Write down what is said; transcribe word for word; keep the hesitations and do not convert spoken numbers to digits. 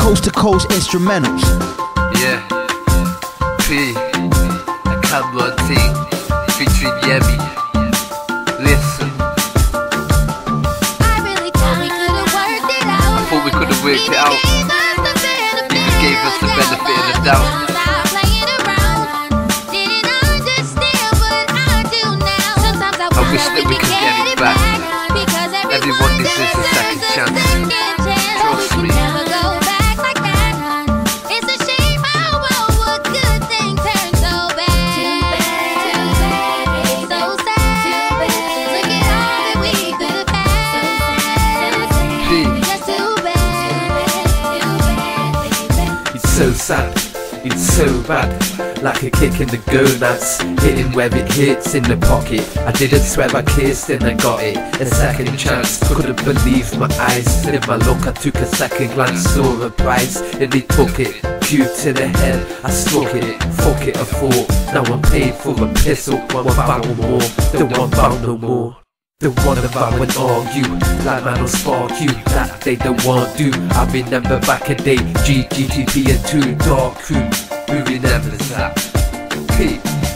coast to coast instrumentals. Yeah, P, a Cameron team, featuring Yemi. Listen, I really thought we could've worked it out. I thought we could've worked it out. Even gave us the benefit of the doubt. I wish that we could get it back. Everyone deserves a second chance. Trust me. It's a shame how a good thing turns so bad. Too bad, it's so sad. Look at all that we could have had. Just too bad. It's so sad, it's so bad. Like a kick in the gonads, hitting where it hits in the pocket. I didn't swear I kissed and I got it. A second chance, couldn't believe my eyes. In my look I took a second glance, saw a prize and he took it. Cue to the head, I struck it. Fuck it, I thought. Now I'm paid for a piss up, one barrel more. Don't want bound no more. The one if I went argue, like man will spark you. That they don't want do. I remember back a day, G, G T P and two dark crew. We remember that. P.